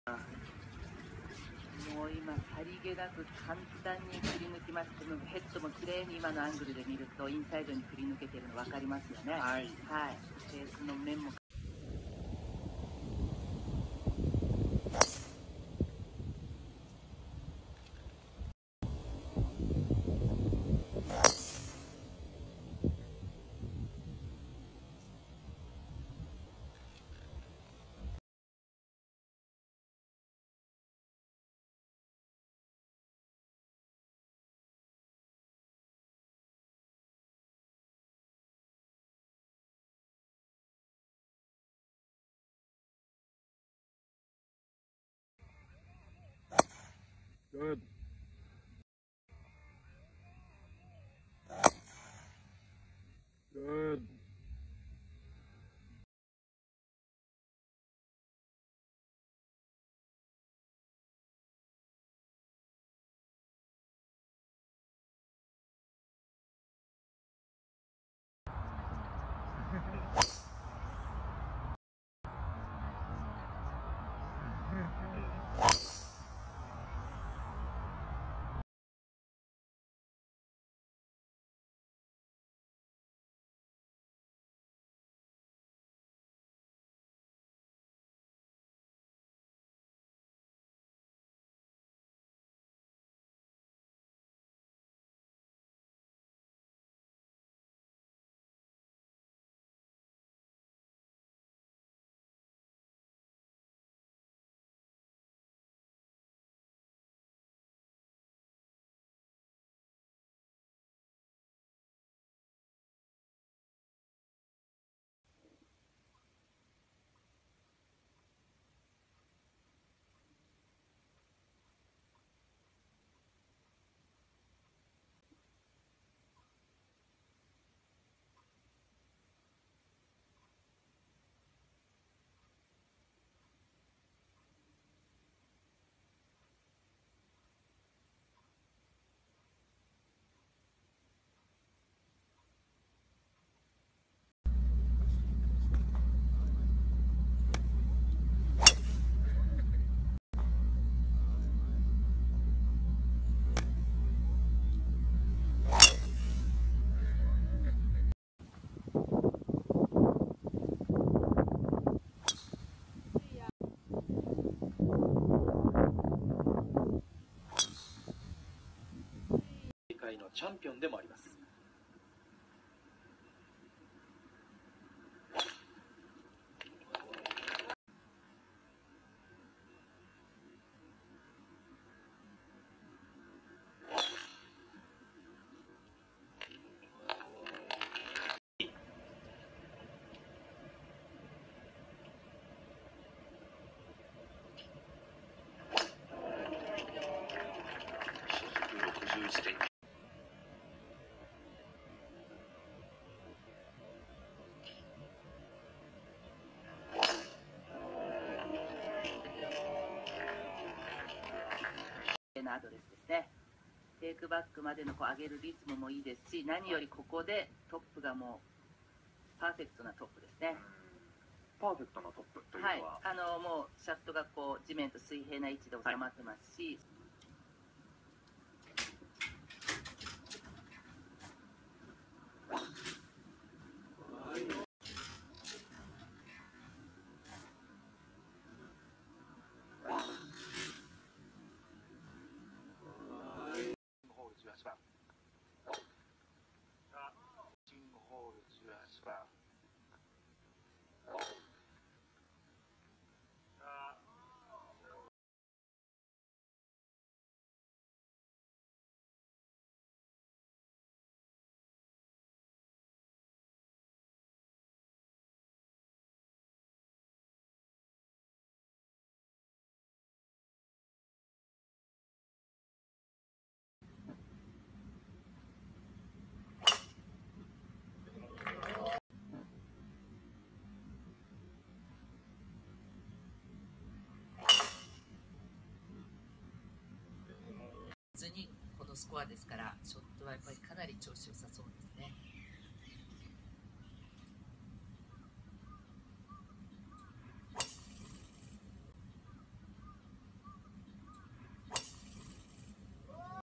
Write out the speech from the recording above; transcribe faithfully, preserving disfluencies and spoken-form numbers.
もう今、さりげなく簡単に振り抜きまして、ヘッドも綺麗に今のアングルで見るとインサイドに振り抜けてるの分かりますよね。はい、はい、ベースの面も Good. Good.世界のチャンピオンでもあります。 アドレスですね。テイクバックまでのこう上げるリズムもいいですし、何よりここでトップがもうパーフェクトなトップですね。 パーフェクトなトップというのは、 はい、あのもうシャフトがこう地面と水平な位置で収まってますし、 ホールじゅうはちばん。シングホールじゅうはちばん。 普通にこのスコアですから、ショットはやっぱりかなり調子良さそうですね。